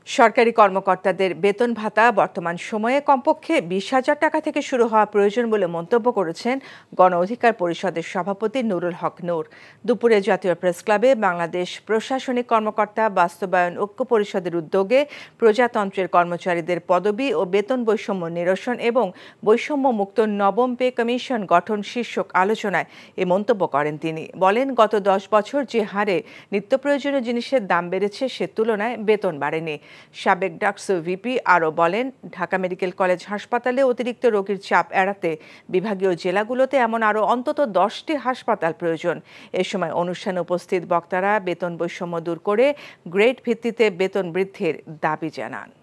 সরকারি কর্মকর্তাদের বেতন ভাতা বর্তমান সময়ে কমপক্ষে 20,000 টাকা থেকে শুরু হওয়া প্রয়োজন বলে মন্তব্য করেছেন গণ অধিকার পরিষদের সভাপতি নুরুল হক নূর। দুপুরে জাতীয় প্রেস ক্লাবে বাংলাদেশ প্রশাসনিক কর্মকর্তা বাস্তবায়ন ঐক্য পরিষদের উদ্যোগে প্রজাতন্ত্রের কর্মচারীদের পদবি ও বেতন বৈষম্য নিরসন এবং বৈষম্য মুক্ত নবম পে কমিশন গঠন শীর্ষক আলোচনায় এ মন্তব্য করেন তিনি। বলেন, গত 10 বছর যে হারে নিত্য প্রয়োজনীয় জিনিসের দাম বেড়েছে সে তুলনায় বেতন বাড়েনি। সাবেক ডাকসু ভিপি আরও বলেন, ঢাকা মেডিকেল কলেজ হাসপাতালে অতিরিক্ত রোগীর চাপ এড়াতে বিভাগীয় জেলাগুলোতে এমন আরও অন্তত 10টি হাসপাতাল প্রয়োজন। এ সময় অনুষ্ঠানে উপস্থিত বক্তারা বেতন বৈষম্য দূর করে গ্রেড ভিত্তিতে বেতন বৃদ্ধির দাবি জানান।